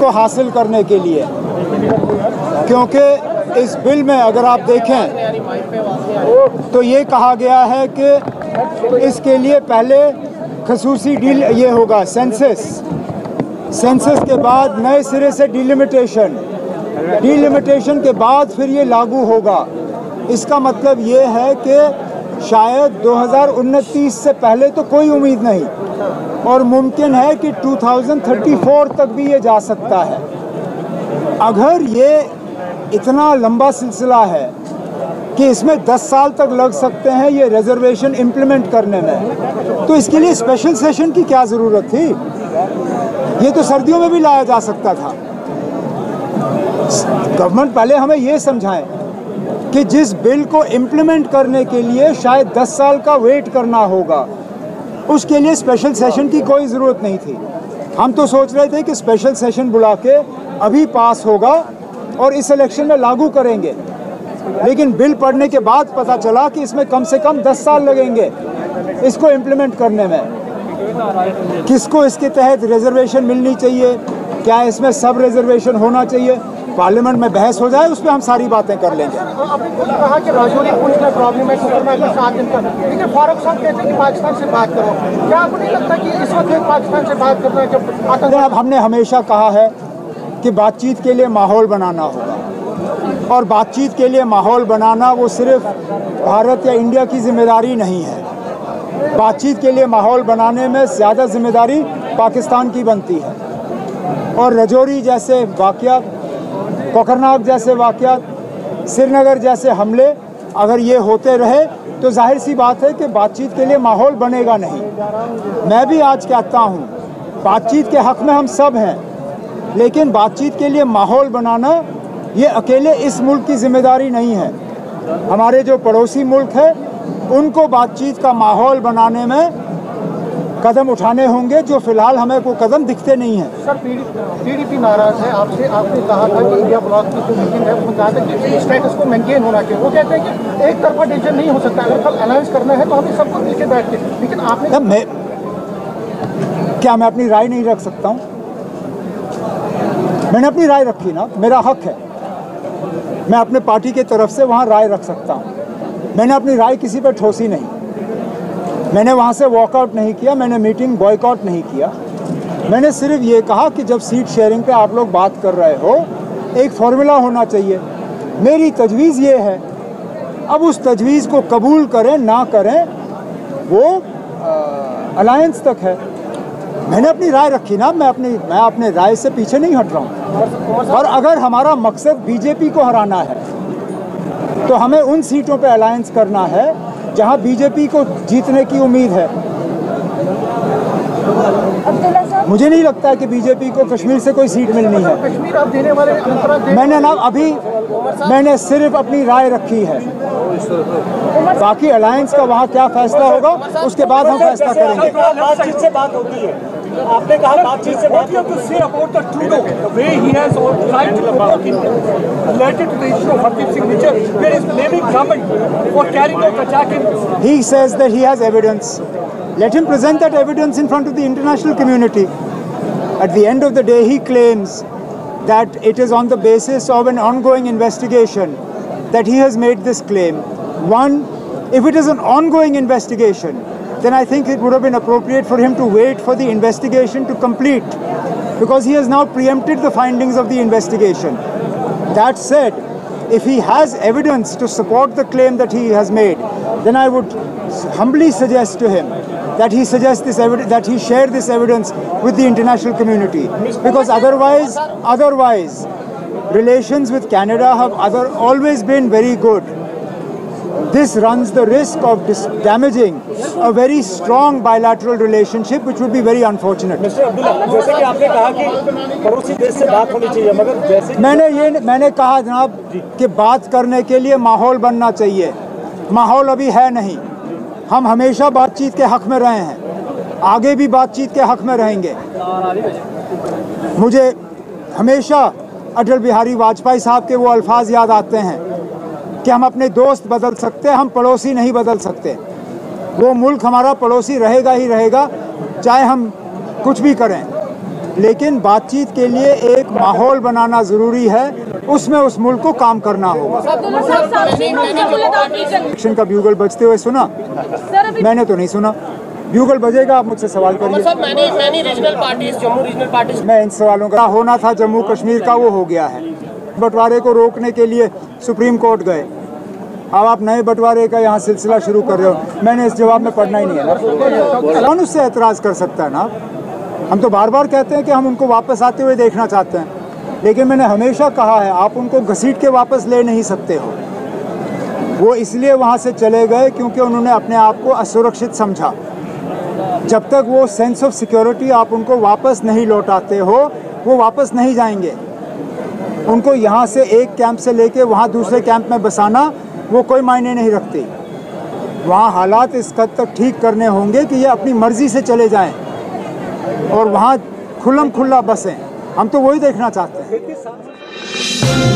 को हासिल करने के लिए, क्योंकि इस बिल में अगर आप देखें तो ये कहा गया है कि इसके लिए पहले खसूसी डील ये होगा सेंसस के बाद नए सिरे से डिलिमिटेशन के बाद फिर ये लागू होगा। इसका मतलब ये है कि शायद 2029 से पहले तो कोई उम्मीद नहीं, और मुमकिन है कि 2034 तक भी ये जा सकता है। अगर ये इतना लंबा सिलसिला है कि इसमें 10 साल तक लग सकते हैं ये रिजर्वेशन इम्प्लीमेंट करने में, तो इसके लिए स्पेशल सेशन की क्या ज़रूरत थी? ये तो सर्दियों में भी लाया जा सकता था। गवर्नमेंट पहले हमें ये समझाएं कि जिस बिल को इम्प्लीमेंट करने के लिए शायद 10 साल का वेट करना होगा, उसके लिए स्पेशल सेशन की कोई ज़रूरत नहीं थी। हम तो सोच रहे थे कि स्पेशल सेशन बुला के अभी पास होगा और इस इलेक्शन में लागू करेंगे, लेकिन बिल पढ़ने के बाद पता चला कि इसमें कम से कम 10 साल लगेंगे इसको इम्प्लीमेंट करने में। किसको इसके तहत रिजर्वेशन मिलनी चाहिए, क्या इसमें सब रिजर्वेशन होना चाहिए, पार्लियामेंट में बहस हो जाए, उस पर हम सारी बातें कर लेंगे। आपने कहा कि राजौरी पुलिस में प्रॉब्लम है, लेकिन फारूक साहब कहते हैं कि पाकिस्तान से बात करो। क्या आपको नहीं लगता कि इस वक्त पाकिस्तान से बात करना है जब अब हमने हमेशा कहा है कि बातचीत के लिए माहौल बनाना होगा, और बातचीत के लिए माहौल बनाना वो सिर्फ भारत या इंडिया की जिम्मेदारी नहीं है। बातचीत के लिए माहौल बनाने में ज़्यादा जिम्मेदारी पाकिस्तान की बनती है, और राजौरी जैसे वाक़यात, कोकरनाग जैसे वाक़यात, श्रीनगर जैसे हमले अगर ये होते रहे तो जाहिर सी बात है कि बातचीत के लिए माहौल बनेगा नहीं। मैं भी आज कहता हूँ बातचीत के हक़ में हम सब हैं, लेकिन बातचीत के लिए माहौल बनाना ये अकेले इस मुल्क की जिम्मेदारी नहीं है। हमारे जो पड़ोसी मुल्क है उनको बातचीत का माहौल बनाने में कदम उठाने होंगे, जो फिलहाल हमें कोई कदम दिखते नहीं हैं। सर पीडीपी नाराज है आपसे, आपने कहा था कि इंडिया ब्लॉक की जो मीटिंग है उसमें कहा था कि स्टेटस को मेंटेन होना चाहिए। वो कहते हैं कि एक तरफा डिसीजन नहीं हो सकता, अगर कल अलायंस करना है तो हमें सबको मिलकर बैठ के, लेकिन आपने मैं अपनी राय नहीं रख सकता हूँ? मैंने अपनी राय रखी ना, मेरा हक है, मैं अपने पार्टी के तरफ से वहाँ राय रख सकता हूँ। मैंने अपनी राय किसी पर ठोसी नहीं, मैंने वहाँ से वॉकआउट नहीं किया, मैंने मीटिंग बॉयकॉट नहीं किया। मैंने सिर्फ ये कहा कि जब सीट शेयरिंग पे आप लोग बात कर रहे हो एक फार्मूला होना चाहिए। मेरी तजवीज़ ये है, अब उस तजवीज़ को कबूल करें ना करें वो अलायंस तक है। मैंने अपनी राय रखी ना, मैं अपने राय से पीछे नहीं हट रहा हूँ। और अगर हमारा मकसद बीजेपी को हराना है तो हमें उन सीटों पे अलायंस करना है जहां बीजेपी को जीतने की उम्मीद है। मुझे नहीं लगता कि बीजेपी को कश्मीर से कोई सीट मिलनी है। कश्मीर आप देने वाले मैंने सिर्फ अपनी राय रखी है, बाकी अलायंस का वहाँ क्या फैसला होगा उसके बाद हम फैसला करेंगे। बातचीत से बात होती है, आपने कहा बातचीत से बात होती है। He says that he has evidence. Let him present that evidence in front of the international community. At the end of the day, he claims that it is on the basis of an ongoing investigation that he has made this claim. One, if it is an ongoing investigation, then I think it would have been appropriate for him to wait for the investigation to complete, because he has now preempted the findings of the investigation. That said, if he has evidence to support the claim that he has made, then I would humbly suggest to him that he suggest this evidence, that he share this evidence with the international community, because otherwise relations with Canada have always been very good. This runs the risk of damaging a very strong bilateral relationship, which would be very unfortunate. Mr. Abdullah, जैसे कि आपने कहा कि पड़ोसी देश से बात होनी चाहिए, मगर जैसे मैंने कहा जनाब कि बात करने के लिए माहौल बनना चाहिए। माहौल अभी है नहीं। हम हमेशा बातचीत के हक में रहे हैं, आगे भी बातचीत के हक में रहेंगे। मुझे हमेशा अटल बिहारी वाजपेयी साहब के वो अल्फाज याद आते हैं कि हम अपने दोस्त बदल सकते हैं, हम पड़ोसी नहीं बदल सकते। वो मुल्क हमारा पड़ोसी रहेगा ही रहेगा, चाहे हम कुछ भी करें। लेकिन बातचीत के लिए एक माहौल बनाना ज़रूरी है, उसमें उस मुल्क को काम करना होगा। इलेक्शन का ब्यूगल बजते हुए सुना? मैंने तो नहीं सुना। ब्यूगल बजेगा, आप मुझसे सवाल करिए। मैं इन सवालों का होना था जम्मू कश्मीर का, वो हो गया है। बंटवारे को रोकने के लिए सुप्रीम कोर्ट गए, अब आप नए बंटवारे का यहाँ सिलसिला शुरू कर रहे हो। मैंने इस जवाब में पढ़ना ही नहीं है ना, कौन उससे एतराज़ कर सकता है ना। हम तो बार बार कहते हैं कि हम उनको वापस आते हुए देखना चाहते हैं, लेकिन मैंने हमेशा कहा है आप उनको घसीट के वापस ले नहीं सकते हो। वो इसलिए वहाँ से चले गए क्योंकि उन्होंने अपने आप को असुरक्षित समझा। जब तक वो सेंस ऑफ सिक्योरिटी आप उनको वापस नहीं लौटाते हो, वो वापस नहीं जाएंगे। उनको यहाँ से एक कैंप से लेके वहाँ दूसरे कैंप में बसाना वो कोई मायने नहीं रखती। वहाँ हालात इस हद तक ठीक करने होंगे कि ये अपनी मर्ज़ी से चले जाएं और वहाँ खुल्लम खुल्ला बसें। हम तो वही देखना चाहते हैं।